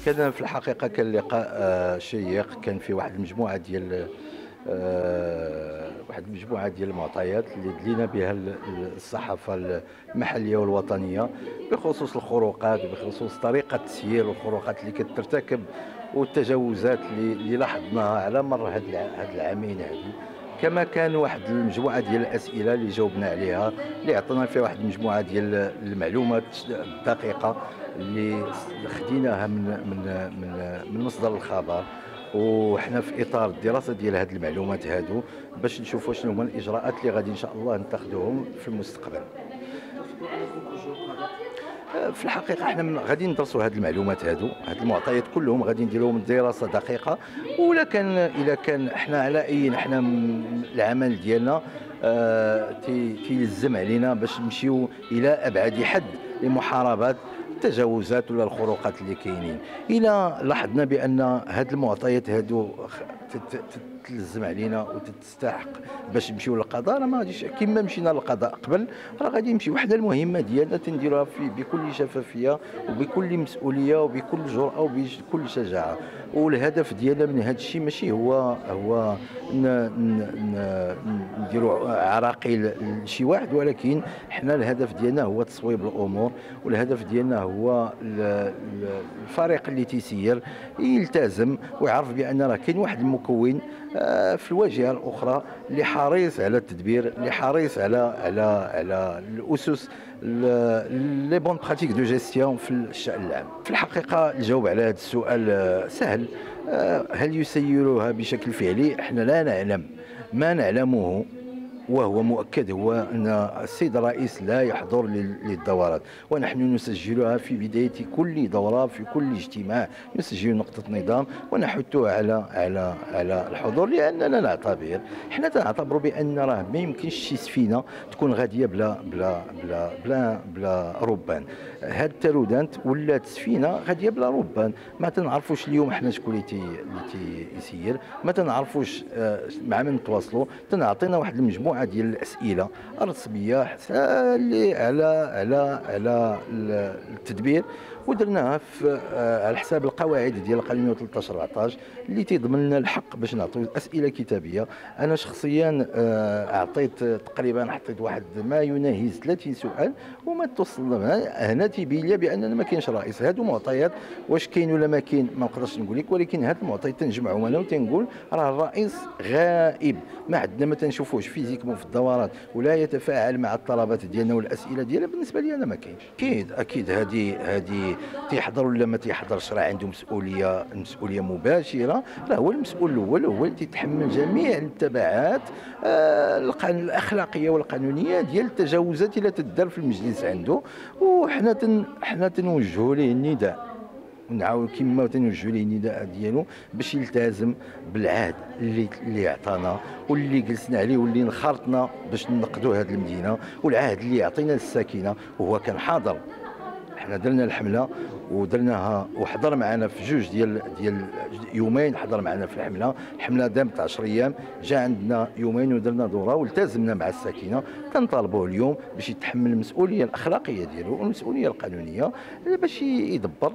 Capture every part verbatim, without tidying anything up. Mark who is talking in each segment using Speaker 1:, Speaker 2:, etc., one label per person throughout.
Speaker 1: كان في الحقيقة كان لقاء آه، شيق. كان في واحد المجموعة ديال آه، واحد المجموعة ديال المعطيات اللي دلينا بها ال- ال- الصحافة المحلية والوطنية بخصوص الخروقات وبخصوص طريقة التسيير والخروقات اللي كترتكب والتجاوزات اللي اللي لاحظناها على مر هاد الع- هاد العامين هادي. كما كان واحد المجموعة ديال الأسئلة اللي جاوبنا عليها، اللي عطينا فيها واحد المجموعة ديال المعلومات الدقيقة اللي خديناها من من من من مصدر الخبر. وحنا في اطار الدراسه ديال هذه المعلومات هادو باش نشوفوا شنو هما الاجراءات اللي غادي ان شاء الله نتخذوهم في المستقبل. آه، في الحقيقه احنا من- غادي ندرسوا هذه المعلومات هادو، هاد المعطيات كلهم غادي نديروهم دراسه دقيقه. ولا كان الا كان احنا على اي احنا م- العمل ديالنا آه، تي- تيلزم علينا باش نمشيو الى ابعد حد لمحاربه التجاوزات ولا الخروقات اللي كاينين. الى لاحظنا بان هاد المعطيات هادو خ- تت- تت- تلزم علينا وتستحق باش نمشيو للقضاء، راه ما غاديش كما مشينا للقضاء قبل، راه غادي نمشيو. حنا المهمه ديالنا تنديروها في بكل شفافيه وبكل مسؤوليه وبكل جرأه وبكل شجاعه. والهدف ديالنا من هذا الشيء ماشي هو هو ن- ن- ن- نديروا عراقيل لشي واحد، ولكن حنا الهدف ديالنا هو تصويب الامور. والهدف ديالنا هو ال- ال- الفريق اللي تيسير يلتزم ويعرف بان راه كاين واحد المكون آه، في الواجهه الاخرى اللي حريص على التدبير، اللي حريص على على على الاسس لي بون براتيك دو جيستيون في الشان العام. في الحقيقه الجواب على هذا السؤال آه، سهل. آه، هل يسيرها بشكل فعلي؟ احنا لا نعلم. ما نعلمه وهو مؤكد هو أن السيد الرئيس لا يحضر لل- للدورات، ونحن نسجلها في بداية كل دورة، في كل اجتماع نسجل نقطة نظام ونحثها على على على الحضور، لأننا نعتبر حنا تنعتبروا بأن راه ما يمكنش شي سفينة تكون غادية بلا بلا بلا بلا بلا ربان. هاد التالودانت ولات سفينة غادية بلا ربان. ما تنعرفوش اليوم حنا شكون اللي تي اللي تيسير، ما تنعرفوش آه، مع من نتواصلوا. تنعطينا واحد المجموعه ديال الاسئله رسميه اللي على على على التدبير، ودرناها في آه، على حساب القواعد ديال القانون ثلاثة عشر أربعطاش اللي تيضمن لنا الحق باش نعطيو اسئله كتابيه. انا شخصيا آه، اعطيت تقريبا حطيت واحد ما يناهز ثلاثين سؤال وما توصل لنا. هنا تيبين لي باننا ما كاينش رئيس. هادو معطيات واش كاين ولا ما كاين ما نقدرش نقول لك، ولكن هاد المعطيات تنجمعهم انا وتنقول راه الرئيس غائب، ما عندنا ما تنشوفوش فيزيكمون في الدورات ولا يتفاعل مع الطلبات ديالنا والاسئله ديالنا. بالنسبه لي انا ما كاينش. اكيد اكيد هذه هذه تيحضر ولا ما تيحضرش راه عنده مسؤوليه مسؤوليه مباشره. راه هو المسؤول الاول، هو اللي تيتحمل جميع التبعات آه، القانون الاخلاقيه والقانونيه ديال التجاوزات اللي تدار في المجلس عنده. وحنا تن حنا تنوجهوا ليه النداء ونعاود كما تنوجهوا ليه النداء ديالو باش يلتزم بالعهد اللي اللي عطانا واللي جلسنا عليه واللي انخرطنا باش ننقذوا هذه المدينه، والعهد اللي يعطينا السكينه وهو كان حاضر. حنا درنا الحمله ودرناها وحضر معنا في جوج ديال ديال يومين، حضر معنا في الحمله. الحمله دامت عشرة ايام، جا عندنا يومين ودرنا دوره والتزمنا مع الساكنه. تنطالبوه اليوم باش يتحمل المسؤوليه الاخلاقيه ديالو والمسؤوليه القانونيه باش يدبر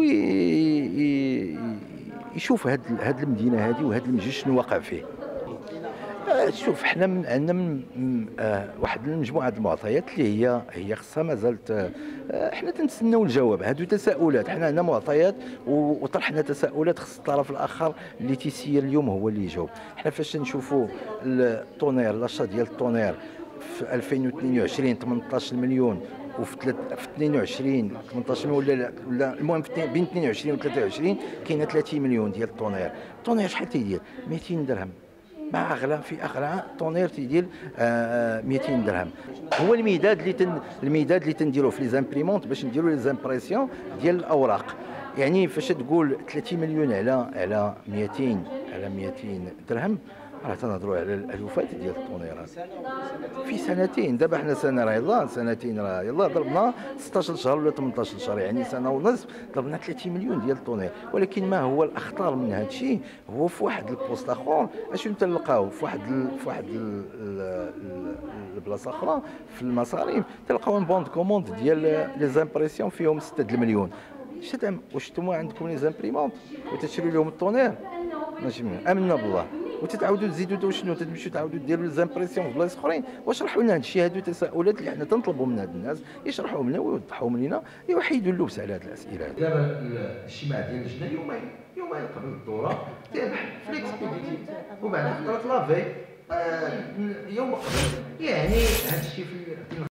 Speaker 1: ويشوف هاد هاد المدينه هذه وهاد المجلس شنو واقع فيه. آه، شوف حنا من عندنا من من- آه، واحد المجموعه د المعطيات اللي هي هي خصها ما زالت آه، حنا تنتسناو الجواب. هادو تساؤلات، حنا عندنا معطيات و- وطرحنا تساؤلات خص الطرف الاخر اللي تيسير اليوم هو اللي يجاوب. حنا فاش نشوفوا الطونير لاشا ديال الطونير في ألفين واثنين وعشرين ثمنطاش مليون، وفي ثلاث- في اثنين وعشرين ثمنطاش مليون ولا ولا المهم في اثنين- بين اثنين وعشرين و ثلاثة وعشرين كاينه ثلاثين مليون ديال الطونير. الطونير شحال تيدير؟ مئتين درهم. مع اغلى في اغلى طونير تيدير آه، مئتين درهم. هو المداد اللي تن المداد اللي تنديروه في لي زامبريمونت باش نديروا لي زامبريسيون ديال الاوراق. يعني فاش تقول ثلاثين مليون على على مئتين على مئتين درهم، راه تنهضروا على الالوفات ديال الطونيرات في سنتين. دابا حنا سنه راه يلاه سنتين راه يلاه ضربنا ستة عشر شهر ولا ثمانية عشر شهر، يعني سنه ونصف ضربنا ثلاثين مليون ديال الطونير. ولكن ما هو الاخطر من هذا الشيء هو في واحد البوست اخر اشنو تلقاو في واحد ال... في واحد ال... ال... ال... البلاصه اخرى في المصاريف تلقاو بوند كوموند ديال لي زامبريسيون فيهم ستة المليون. شتعمل واش نتوما عندكم لي زامبريمونط وتشريو لهم الطونير ماشي من امنا بالله وتتعاودوا تزيدوا شنو تمشيو تعاودوا ديروا لي زامبريسيون في بلايص اخرين. واشرحوا لنا هذا الشيء. هادو تساؤلات اللي حنا تنطلبوا من هاد الناس يشرحوا لنا ويوضحوا لنا يوحيدوا اللبس على هذه الاسئله هذه. دابا الاجتماع ديال اللجنه يومين يومين قبل الدوره تيربح فليكسبيليتي وبعد خطرات لافي يوم قبل. يعني هذا الشيء في